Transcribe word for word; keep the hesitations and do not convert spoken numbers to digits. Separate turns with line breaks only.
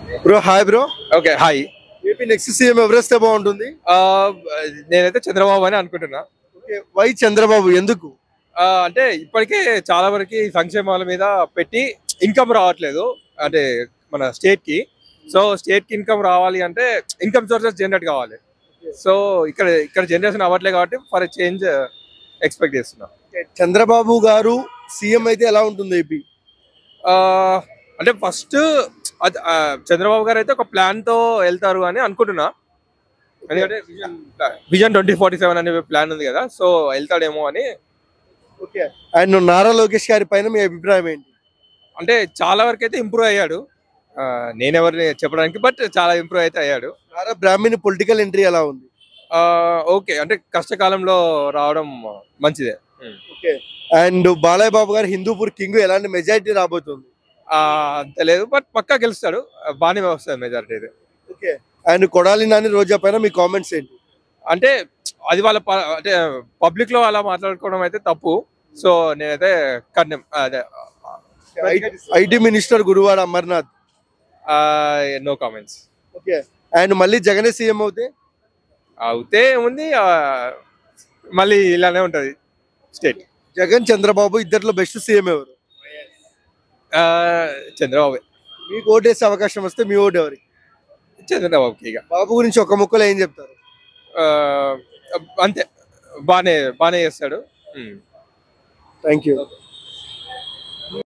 Bro hi bro.
Okay hi.
AP next CM ఎవరెస్ట్ బాగుంటుంది?
నేనైతే చంద్రబాబు అని అనుకుంటున్నా.
ఓకే, వై చంద్రబాబు ఎందుకు?
ఆ, అంటే ఇప్పటికే చాలా వరకు సంక్షేమాల మీద పెట్టి ఇన్కమ్ రావట్లేదు అంటే మన స్టేట్ కి. సో స్టేట్ కి ఇన్కమ్ రావాలి అంటే ఇన్కమ్ సోర్సెస్ జనరేట్ కావాలి. సో ఇక్కడ ఇక్కడ జనరేషన్ అవ్వట్లేదు కాబట్టి ఫర్ చేంజ్ ఎక్స్పెక్ట్ చేస్తున్నా.
చంద్రబాబు గారు సీఎం అయితే ఎలా ఉంటుంది ఏపీ?
ఆ, అంటే ఫస్ట్ చంద్రబాబు గారు అయితే ఒక ప్లాన్ తో వెళ్తారు అని అనుకుంటున్నా. ఎందుకంటే విజన్ ట్వంటీ ఫార్టీ సెవెన్ అనే ప్లాన్ ఉంది కదా, సో వెళ్తాడేమో అని.
ఓకే, అండ్ నారా లోకేష్ గారి పైన మీ అభిప్రాయం ఏంటి?
అంటే చాలా వరకు అయితే ఇంప్రూవ్ అయ్యాడు. ఆ, నేనెవరిని చెప్పడానికి, బట్ చాలా ఇంప్రూవ్ అయితే అయ్యాడు.
నారా బ్రాహ్మణి పొలిటికల్ ఎంట్రీ ఎలా ఉంది?
ఆ, ఓకే, అంటే కష్టకాలంలో రావడం మంచిదే.
ఓకే, అండ్ బాలయ్య బాబు గారు హిందూపూర్ కింగ్ ఎలాంటి మెజారిటీ రాబోతుంది?
ఆ, అంత లేదు, బట్ పక్కా గెలుస్తాడు, బాగానే వస్తుంది మెజారిటీ అయితే.
ఓకే, అండ్ కొడాలి నాని రోజా పైన మీ కామెంట్స్ ఏంటి?
అంటే అది వాళ్ళ ప- అంటే పబ్లిక్ లో అలా మాట్లాడుకోవడం అయితే తప్పు. సో నేనైతే కన్నం అదే
IT minister Gudivada Amarnath.
No comments.
Okay, and మళ్ళీ జగనే సీఎం అవుతే?
అవుతే ఉంది, మళ్ళీ ఇలానే ఉంటది స్టేట్.
జగన్ చంద్రబాబు ఇద్దరిలో బెస్ట్ సీఎం ఎవరు?
చంద్రబాబు.
మీకు ఓటేసే అవకాశం వస్తే మీ ఓటు ఎవరికి?
చంద్రబాబుకి ఇక.
బాబు గురించి ఒక ముక్కలో ఏం చెప్తారు?
ఆ, అంతే, బానే బానే చేస్తాడు.
Thank you.